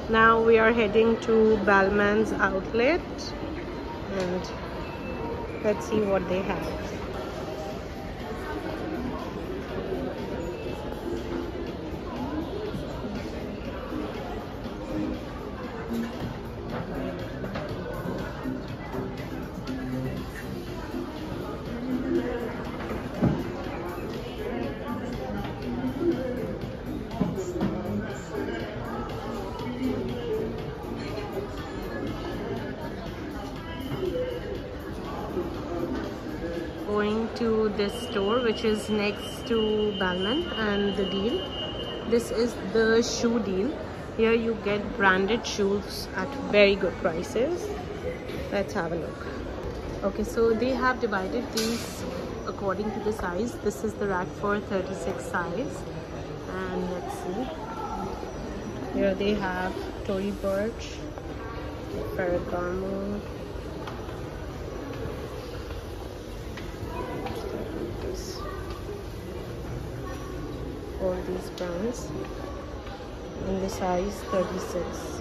Now we are heading to Balmain's outlet and let's see what they have. Going to this store which is next to Balmain and the deal. This is the shoe deal. Here you get branded shoes at very good prices. Let's have a look. Okay, so they have divided these according to the size. This is the rack for 36 size. And let's see. Here they have Tory, Burch, Farregamo, all these brands in the size 36.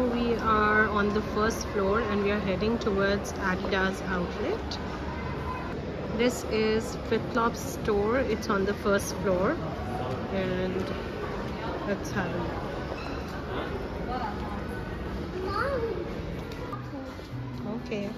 we are on the first floor and we are heading towards Adidas outlet. This is Fitflops store. It's on the first floor, and let's have a look. Okay.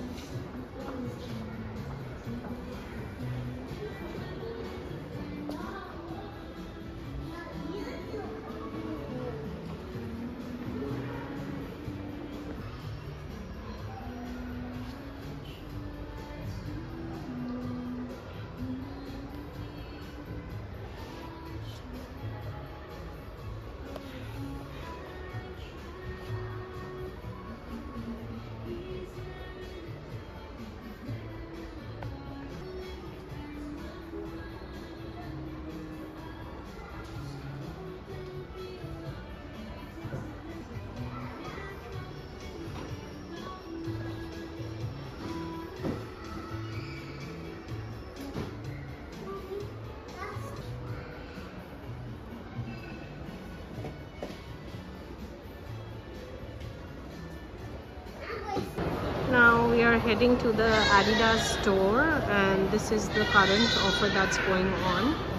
Now we are heading to the Adidas store, and this is the current offer that's going on.